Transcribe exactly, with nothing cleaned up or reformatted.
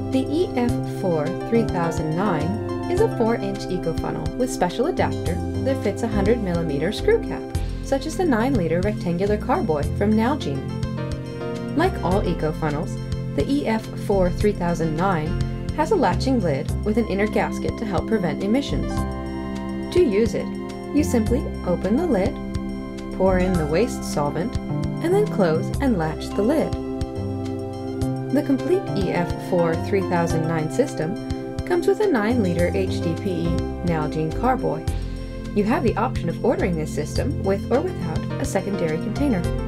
The E F four three thousand nine is a four inch eco-funnel with special adapter that fits a one hundred millimeter screw cap, such as the nine liter Rectangular Carboy from Nalgene. Like all eco-funnels, the E F four three thousand nine has a latching lid with an inner gasket to help prevent emissions. To use it, you simply open the lid, pour in the waste solvent, and then close and latch the lid. The complete E F four three thousand nine system comes with a nine liter H D P E Nalgene Carboy. You have the option of ordering this system with or without a secondary container.